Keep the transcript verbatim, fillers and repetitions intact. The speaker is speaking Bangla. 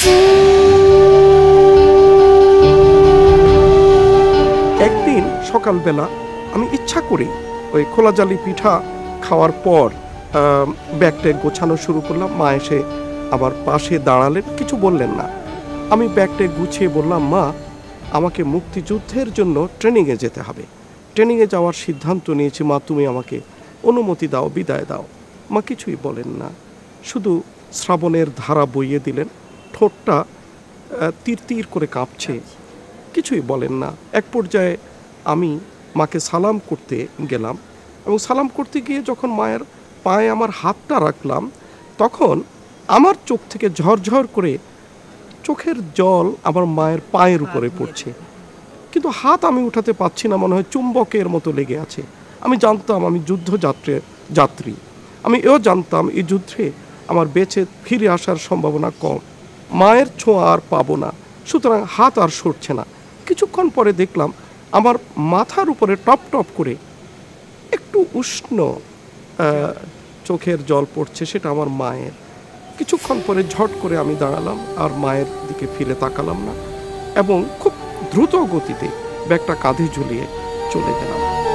একদিন সকালবেলা আমি ইচ্ছা করি ওই খোলা জালি পিঠা খাওয়ার পর ব্যাগটা গোছানো শুরু করলাম। মা এসে আবার পাশে দাঁড়ালেন, কিছু বললেন না। আমি ব্যাগটা গুছিয়ে বললাম, মা আমাকে মুক্তিযুদ্ধের জন্য ট্রেনিংয়ে যেতে হবে, ট্রেনিংয়ে যাওয়ার সিদ্ধান্ত নিয়েছি, মা তুমি আমাকে অনুমতি দাও, বিদায় দাও। মা কিছুই বলেন না, শুধু শ্রাবণের ধারা বইয়ে দিলেন, ঠোঁটটা তীর তীর করে কাঁপছে, কিছুই বলেন না। এক পর্যায়ে আমি মাকে সালাম করতে গেলাম এবং সালাম করতে গিয়ে যখন মায়ের পায়ে আমার হাতটা রাখলাম, তখন আমার চোখ থেকে ঝরঝর করে চোখের জল আমার মায়ের পায়ের উপরে পড়ছে, কিন্তু হাত আমি উঠাতে পারছি না, মনে হয় চুম্বকের মতো লেগে আছে। আমি জানতাম আমি যুদ্ধযাত্রে যাত্রী, আমি এও জানতাম এই যুদ্ধে আমার বেঁচে ফিরে আসার সম্ভাবনা কম, মায়ের ছোঁয়া আর পাবো না, সুতরাং হাত আর সরছে না। কিছুক্ষণ পরে দেখলাম আমার মাথার উপরে টপ টপ করে একটু উষ্ণ চোখের জল পড়ছে, সেটা আমার মায়ের। কিছুক্ষণ পরে ঝট করে আমি দাঁড়ালাম, আর মায়ের দিকে ফিরে তাকালাম না এবং খুব দ্রুত গতিতে ব্যাগটা কাঁধে ঝুলিয়ে চলে গেলাম।